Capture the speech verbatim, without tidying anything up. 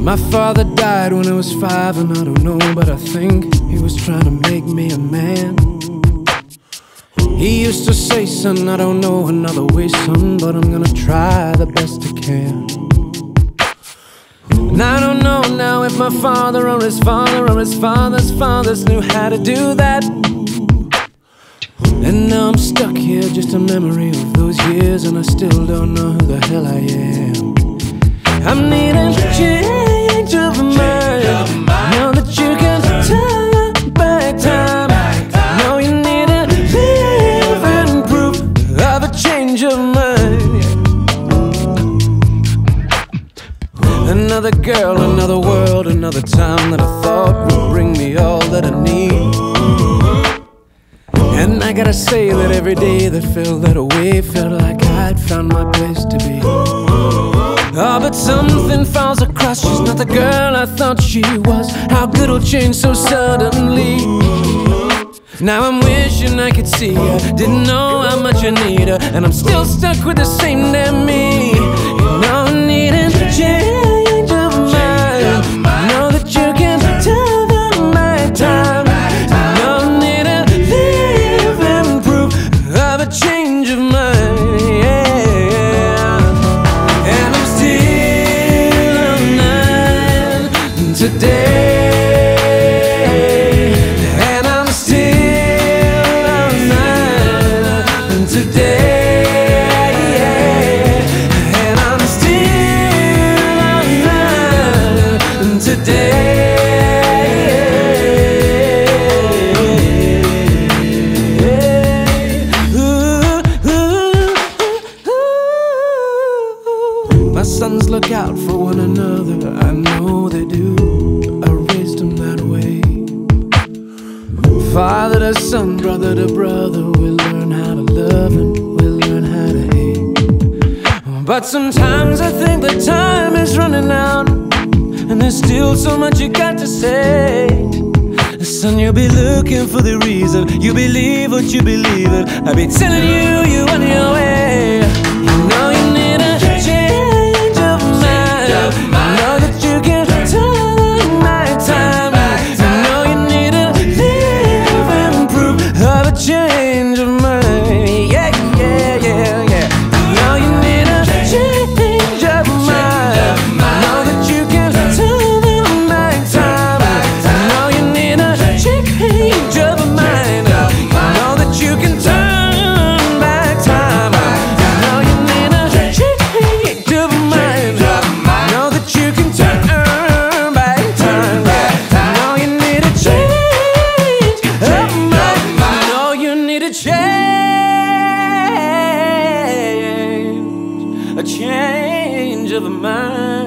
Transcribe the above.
My father died when I was five, and I don't know, but I think he was trying to make me a man. He used to say, son, I don't know another way, son, but I'm gonna try the best I can. And I don't know now if my father or his father or his father's fathers knew how to do that. And now I'm stuck here, just a memory of those years, and I still don't know who the hell I am. I'm needing change of mind. Now that you can turn back time, now you need a living proof of a change of mind. Another girl, another world, another time that I thought would bring me all that I need. And I gotta say that every day that felt that way felt like I'd found my place to be. Oh, but something falls across, she's not the girl I thought she was. How good will change so suddenly? Now I'm wishing I could see her, didn't know how much I need her, and I'm still stuck with the same damn me. You know I need a change of mind. Know that you can tell them my time. Change of mind, yeah. And I'm still on nine today. And I'm still on nine today, yeah. And I'm still on nine today. My sons look out for one another, I know they do. I raised them that way. Father to son, brother to brother, we'll learn how to love and we'll learn how to hate. But sometimes I think the time is running out, and there's still so much you got to say. Son, you'll be looking for the reason, you believe what you believe in. I'll be telling you, you on your way. You know you need a change. I know that you can turn my time. I know you need a living proof of a change of mind. Yeah, yeah, yeah, yeah. I know you need a change of mind. I know that you can turn my time. I know you need a change of mind. I know that you can turn back time. I know you need a change of mind. You can turn back time. I know you need a change of mind. I know you need a change, a change of mind.